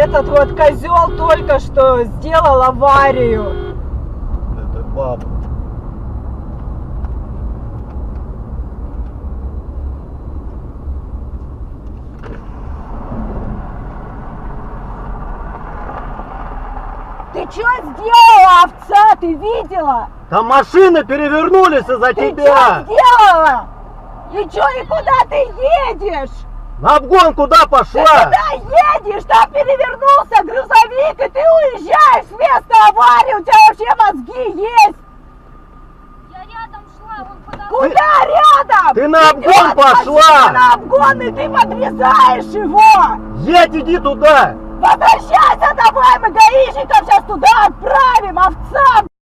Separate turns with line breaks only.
этот вот козел только что сделал аварию.
Это баба.
Ты что сделала, овца? Ты видела?
Там машины перевернулись из-за
Ты
тебя.
что сделала? И что, и куда ты едешь?
На обгон куда
Ты
пошла?
куда едешь? Там перевернулся грузовик, и ты уезжаешь с места аварии. У тебя вообще мозги есть?
Я рядом шла, он подошел.
Куда рядом?
Ты на обгон
Идёт
пошла!
машина на обгон, и ты подрезаешь его!
Едь, иди туда!
Возвращайся давай, мы гаишников сейчас туда отправим, овца!